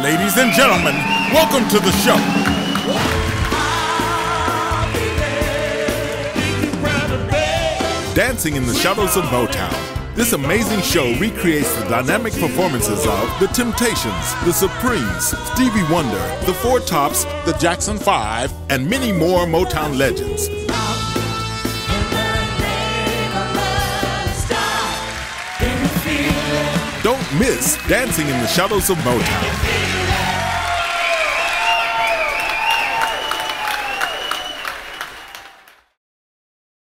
Ladies and gentlemen, welcome to the show. Dancing in the Shadows of Motown. This amazing show recreates the dynamic performances of The Temptations, The Supremes, Stevie Wonder, The Four Tops, The Jackson 5, and many more Motown legends. Don't miss Dancing in the Shadows of Motown.